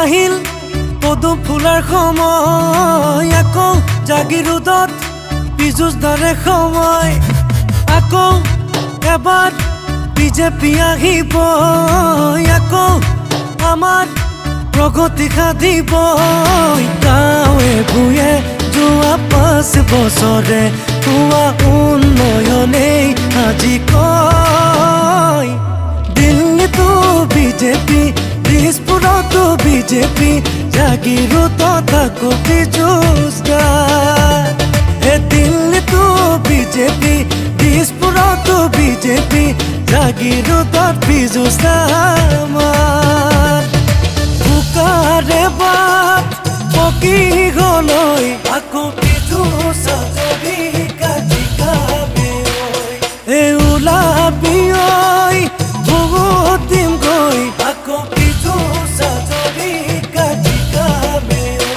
আহিল পদুম ফুলাৰ সময় আকৌ জাগিৰোডত পিজুচ ধৰে সময় আকৌ এবাৰ বিজেপি আহিব আকৌ আমাৰ প্ৰগতি সাধিব গাঁৱে ভূঞে যোৱা 5 বছৰে হোৱা উন্নয়নেই আজি কয় দিল্লীতো বিজেপি দিছপুৰতো বিজেপি জাগিৰোডত আকৌ পিজুচ এ দিল্লীতো বিজেপি দিছপুৰতো বিজেপি জাগিৰোডত পিজুচ আমাৰ বুকাৰে বাট পকি গলৈ আকৌ পিজুচ যদি কাটি কামে এ ওলাবি ঐ বহুত দিম গৈ আকৌ পিজুচ যদি কাটি কামে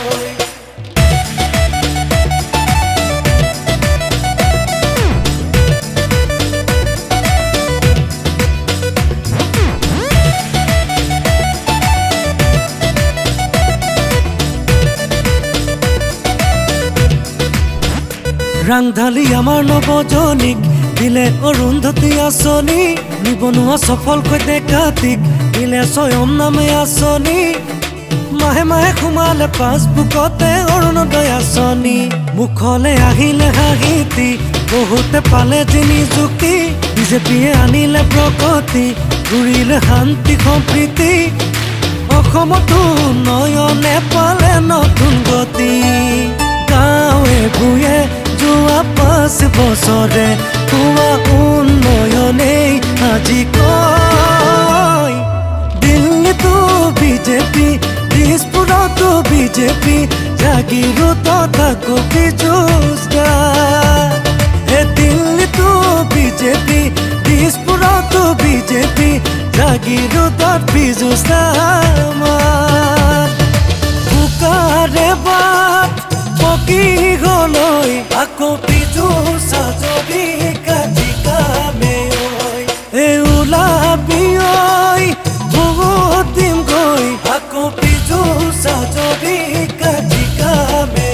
ৰাংঢালি আমাৰ নৱজনীক দিলে অৰুন্ধতী আঁচনি নিবনুৱা সফলকৈ দেখাতিক দিলে স্বয়ং নামে আঁচনি মাহে মাহে সোমালে পাছবুকতে অৰুণোদয় আঁচনি মুখলে আহিলে হাঁহিতি বহুতে পালে যে নিযুক্তি বিজেপিয়ে আনিলে প্ৰগতি ঘূৰিলে শান্তি সম্প্ৰীতি অসমতো উন্নয়নে পালে নতুন গতি গাঁৱে ভূঞে যোৱা 5 বছৰে হোৱা উন্নয়নেই আজি কয় দিল্লীতো বিজেপি দিছপুৰতো বিজেপি জাগিৰোডত আকৌ পিজুচ এ দিল্লীতো বিজেপি দিছপুৰতো বিজেপি জাগিৰোডত পিজুচ আমাৰ বুকাৰে বাট পকি গলৈ আকৌ পিজুচ যদি কাটি কামে এ ওলাবি ঐ বহুত দিম গৈ আকৌ পিজুচ যদি কাটি কামে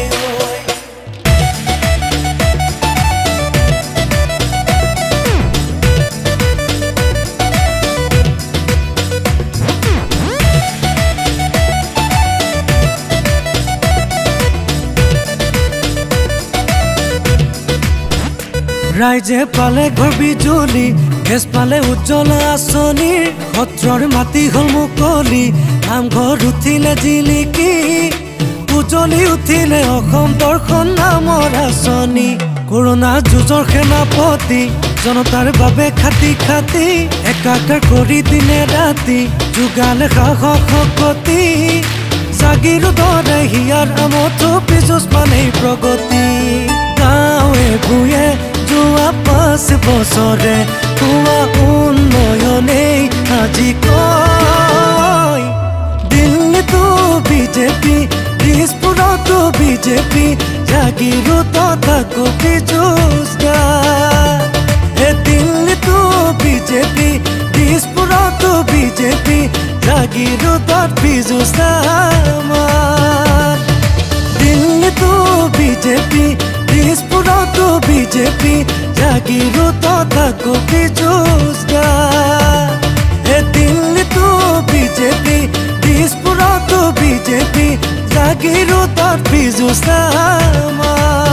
ৰাইজে পালে ঘৰ বিজুলী গেছ পালে উজ্জ্বলা আঁচনিৰ সত্ৰৰ মাটি হল মুকলি নামঘৰ উঠিলে জিলিকি উজ্বলি উঠিলে অসম দৰ্শন নামৰ আঁচনি কৰোনা যুঁজৰ সেনাপতি জনতাৰ বাবে খাটি খাটি একাকাৰ কৰি দিনে ৰাতি যোগালে সাহস শক্তি জাগিৰোডৰে হিয়াৰ আমঠো পিজুচ মানেই প্ৰগতি গাঁৱে ভূঞে যোৱা 5 বছৰে হোৱা উন্নয়নেই আজি কয় দিল্লীতো বিজেপি দিছপুৰতো বিজেপি জাগিৰোডত আকৌ পিজুচ এ দিল্লীতো বিজেপি দিছপুৰতো বিজেপি জাগিৰোডত পিজুচ আমাৰ দিল্লীতো বিজেপি দিছপুৰতো বিজেপি জাগিৰোডত আকৌ পিজুচ এ দিল্লীতো বিজেপি দিছপুৰতো বিজেপি জাগিৰোডত পিজুচ আমাৰ